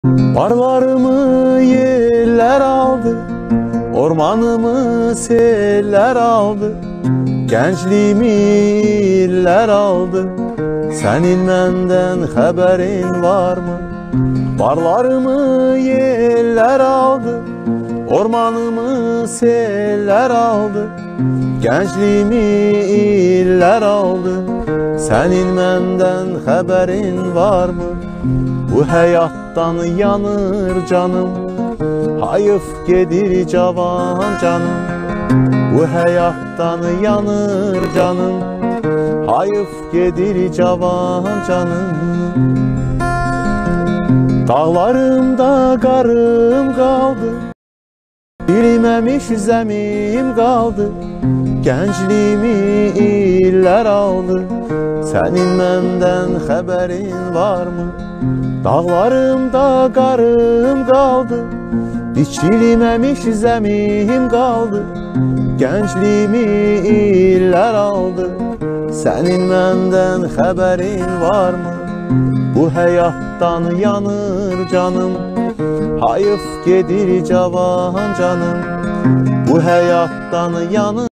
Barlarımı yeller aldı, ormanımı seller aldı, gençliğimi iller aldı. Senin menden haberin var mı? Barlarımı yeller aldı, ormanımı seller aldı, gençliğimi iller aldı. Senin menden haberin var mı? Bu hayattan yanır canım, hayıf gedir cavan canım. Bu hayattan yanır canım, hayıf gedir cavan canım. Dağlarımda qarım qaldı, bilməmiş zəmim qaldı, gəncliyimi illər aldı. Sənin məndən xəbərin varmı? Dağlarımda qarım qaldı, biçilməmiş zəmim qaldı, gəncliyimi illər aldı. Sənin məndən xəbərin varmı? Bu həyatdan yanır canım, hayıf gedir cavan canım. Bu həyatdan yanır